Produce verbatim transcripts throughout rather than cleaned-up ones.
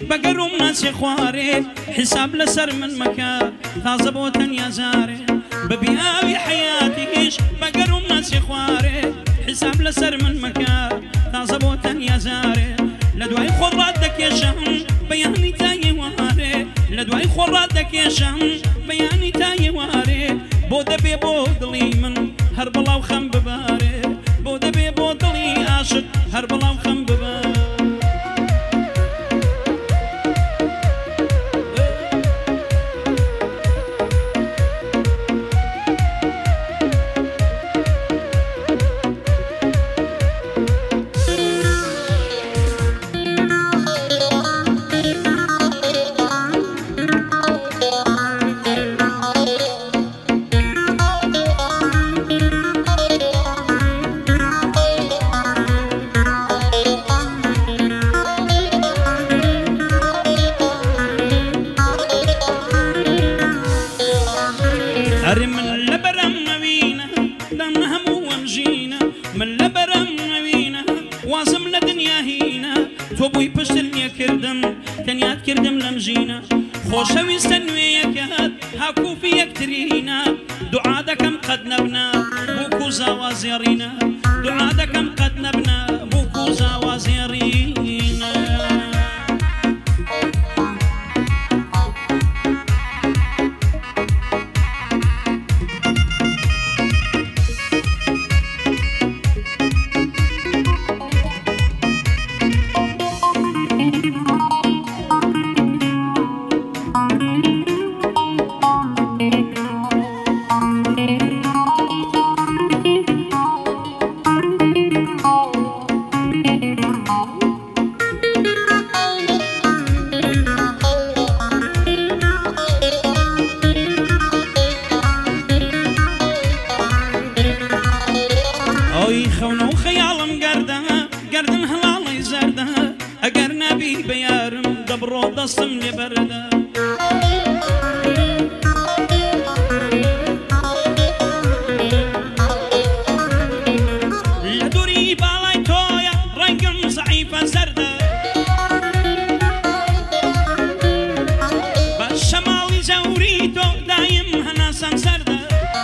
بقروم ناسي خواري حساب لسر من مكان تازبوتن يا زاري ببيابي حياتيش بقروم ناسي خواري حساب لسر من مكان تازبوتن يا زاري لدواي خرادك يا شهم بياني تاي واري لدواي خرادك يا شهم بياني تاي واري بودا بي بودلي من هربلا وخم بباري بودا بي بودلي عاشق هربلا وخم بباري توبوي بشتني كردم تنيات كردم لمجينا خوشوي سنويكات هاكو في يكترينا دعادكم قد نبنا بوكو زوازيرينا دعادكم قد نبنا بوكو زوازيرينا دستم لبرده لدوري بالاي تويا رنگم ضعيفة زرده بالشمالي زوريتو دايم هناسا سرده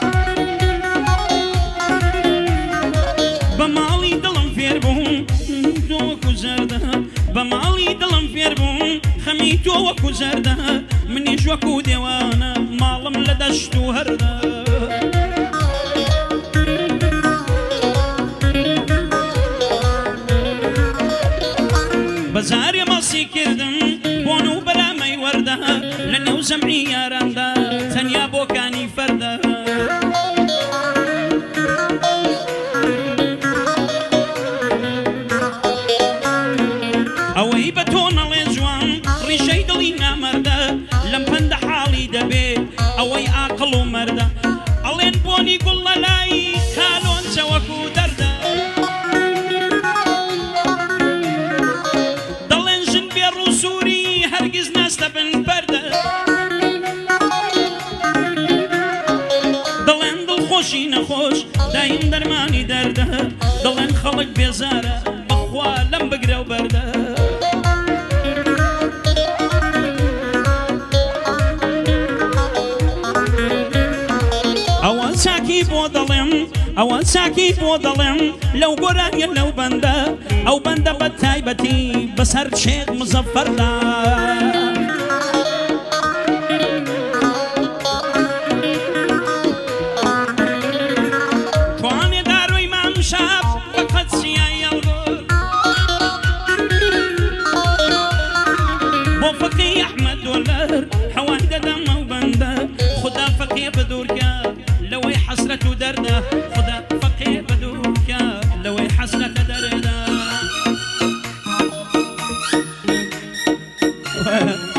بمالي دلم فيربون دوكو زرده بمالي دلم فيربون خميتو وكو زرده مني جوكو ديوانا مالم لدشتو هرده بزاري مصي كردم بونو برامي ورده لنو زمعي يارنده تنيا بوكاني فرده اوي بتونا لزوان ريشي دلينا مرده لم بند حالي دبي اوي عقل ومرده الين بوني قول لاي كالون سوكو درده دلين جن بيرو سوري هرقز ناس تبن برده دلين دل خوشي نخوش دايم درماني درده دلين خلق بيزاره بخوا لم بقرا وبرده أوان ساكي بودلم أوان ساكي بودلم لو قراني لو بنده أو بنده بتايبتي بسر شيخ مظفر دا تواني دارو إمام شاب فقط سياي الغور بو فقي أحمد ولر حوان دم وبنده خدا فقي بدوركا لوي حسرة درده خدا فقي بدوركا لوي حسرة درده